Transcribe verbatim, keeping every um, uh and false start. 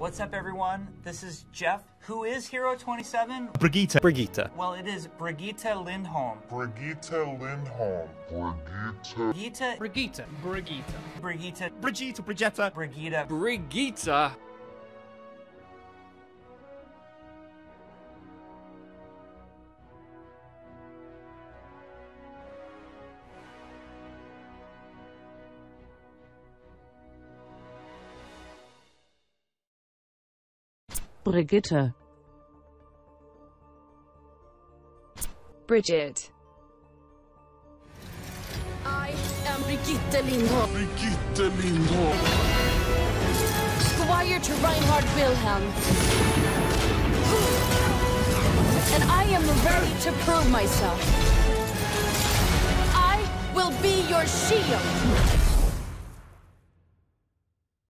What's up, everyone? This is Jeff. Who is Hero twenty-seven? Brigeeda. Brigeeda. Well, it is Brigeeda Lindholm. Brigeeda Lindholm. Brigeeda. Brigeeda. Brigeeda. Brigeeda. Brigeeda. Brigeeda. Brigeeda. Brigeeda. Brigeeda. Brigitte. Bridget. I am Brigeeda Lindholm. Brigeeda Lindholm. Squire to Reinhard Wilhelm. And I am ready to prove myself. I will be your shield.